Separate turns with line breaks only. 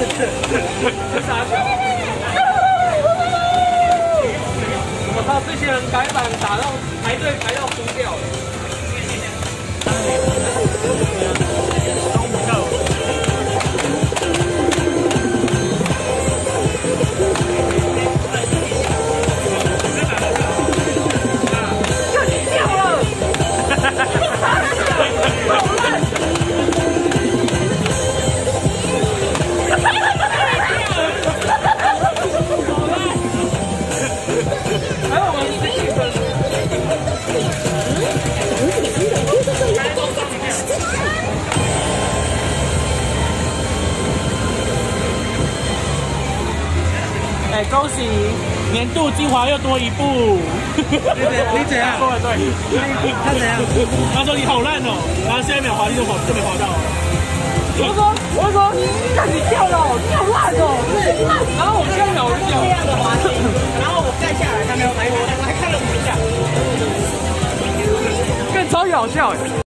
傻笑。我操，这些人改版打到排队排到疯掉了。
哎，恭喜年度精华又多一部。
你怎样？说的对。
他怎样？他说你好烂哦，然后下一秒滑梯就没滑到。
我说，看你掉了，你好烂哦！然后我下一秒我就掉。这样的滑梯，然后我盖下来，他没有来，我还看了5下，更超搞笑。